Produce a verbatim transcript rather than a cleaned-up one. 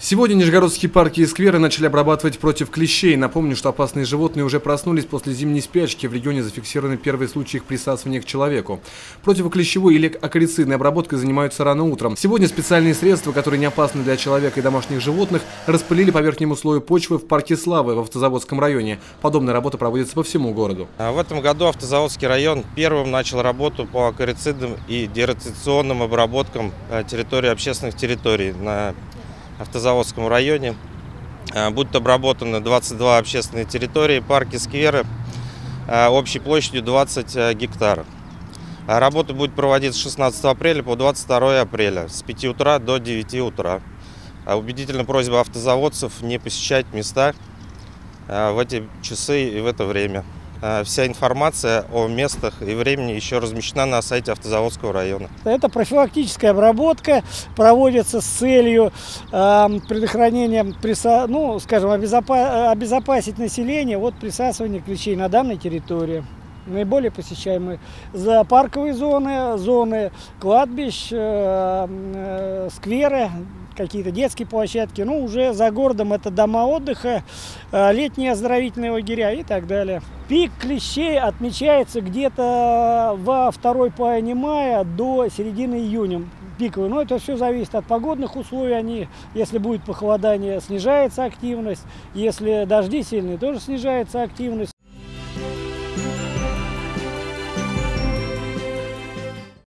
Сегодня нижегородские парки и скверы начали обрабатывать против клещей. Напомню, что опасные животные уже проснулись после зимней спячки. В регионе зафиксированы первые случаи их присасывания к человеку. Противоклещевой или акарицидной обработкой занимаются рано утром. Сегодня специальные средства, которые не опасны для человека и домашних животных, распылили по верхнему слою почвы в парке Славы в Автозаводском районе. Подобная работа проводится по всему городу. В этом году Автозаводский район первым начал работу по акарицидным и дератационным обработкам территории общественных территорий на Автозаводском районе. Будут обработаны двадцать две общественные территории, парки, скверы общей площадью двадцать гектаров. Работа будет проводиться с шестнадцатого апреля по двадцать второе апреля с пяти утра до девяти утра. Убедительная просьба автозаводцев не посещать места в эти часы и в это время. Вся информация о местах и времени еще размещена на сайте Автозаводского района. Это профилактическая обработка, проводится с целью э, предохранения, ну, скажем, обезопа обезопасить население от присасывания клещей на данной территории. Наиболее посещаемые зоопарковые зоны, зоны кладбищ, э, э, скверы, какие-то детские площадки. Ну, уже за городом это дома отдыха, э, летние оздоровительные лагеря и так далее. Пик клещей отмечается где-то во второй половине мая до середины июня. Пиковый. Но это все зависит от погодных условий. Они, если будет похолодание, снижается активность. Если дожди сильные, тоже снижается активность.